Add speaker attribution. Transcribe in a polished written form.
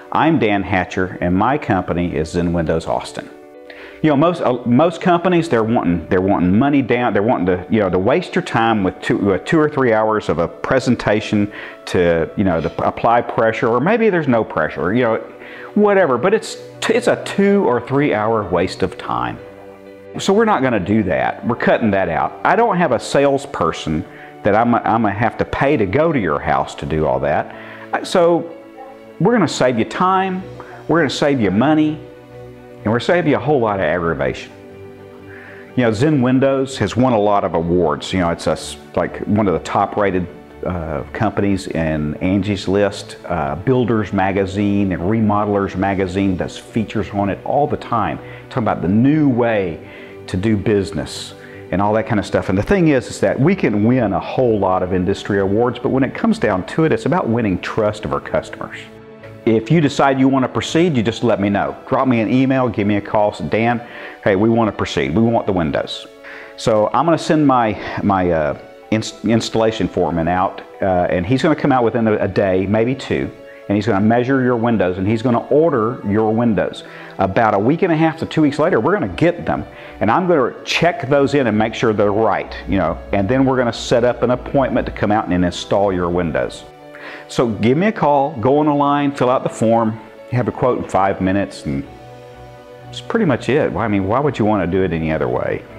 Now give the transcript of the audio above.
Speaker 1: I'm Dan Hatcher, and my company is Zen Windows Austin. You know, most companies, they're wanting money down. They're wanting to, to waste your time with two or 3 hours of a presentation to, to apply pressure, or maybe there's no pressure, whatever. But it's a 2 or 3 hour waste of time. So we're not going to do that. We're cutting that out. I don't have a salesperson that I'm gonna have to pay to go to your house to do all that. So we're going to save you time. We're going to save you money. And we're saving you a whole lot of aggravation. Zen Windows has won a lot of awards. It's like one of the top-rated companies in Angie's List. Builders Magazine and Remodelers Magazine does features on it all the time, talking about the new way to do business and all that kind of stuff. And the thing is that we can win a whole lot of industry awards, but when it comes down to it, it's about winning trust of our customers. If you decide you want to proceed, you just let me know. Drop me an email, give me a call, say, Dan, hey, we want to proceed. We want the windows. So I'm going to send my installation foreman out, and he's going to come out within a day, maybe 2, and he's going to measure your windows, and he's going to order your windows. About a week and a half to 2 weeks later, we're going to get them, and I'm going to check those in and make sure they're right, and then we're going to set up an appointment to come out and install your windows. So give me a call, go on the line, fill out the form, have a quote in 5 minutes, and that's pretty much it. I mean, why would you want to do it any other way?